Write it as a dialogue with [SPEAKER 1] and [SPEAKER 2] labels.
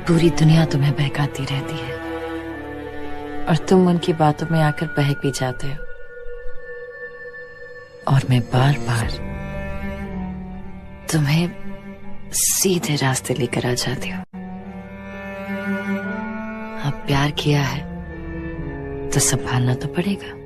[SPEAKER 1] पूरी दुनिया तुम्हें बहकाती रहती है और तुम उनकी बातों में आकर बहक भी जाते हो, और मैं बार बार तुम्हें सीधे रास्ते लेकर आ जाती हूँ। अब प्यार किया है तो संभालना तो पड़ेगा।